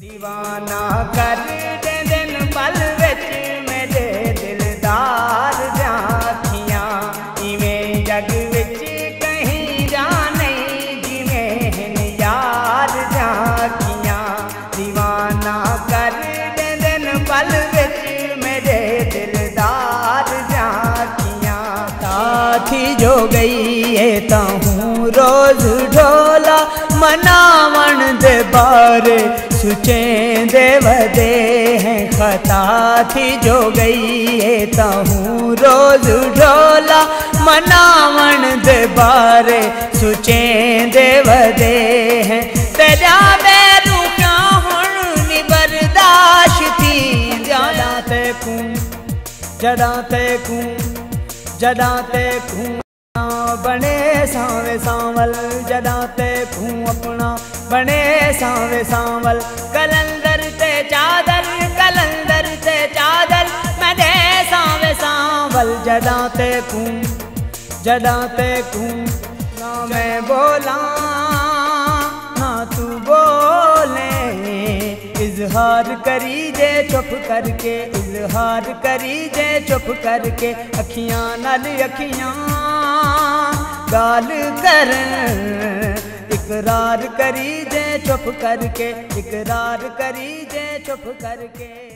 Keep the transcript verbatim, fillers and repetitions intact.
दीवाना कर दे दिन पल विच मेरे दिलदार जाखियां इवें जग विच कहीं जा नहीं जिवें यार जाखियां। दीवाना कर दे दिन पल विच मेरे दिलदार जाखियां। साथी जो गई है ताहूं रोज ढोला मनावन दे बारे सुचें दे वदे हैं खता थी जो गई है ताहूं रोज ढोला मनावन दे बारे सुचें दे वदे हैं। तेरा बैरू क्या हुण नी बर्दाश्त थी जदा ते कूं जदा ते कूं जदा ते कूं बने सांवे सांवल जदा ते खूं अपना बने सांवे सांवल। कलंदर ते चादर कलंदर ते चादर मैं सांवे सांवल जदा ते खूं जदा ते खूं। ना मैं बोला ना तू बोले इजहार करी जे चुप करके इजहार करी जे चुप करके। अखियां नाल अखियां गाल कर इकरार करी जे चुप करके इकरार करी जे चुप करके।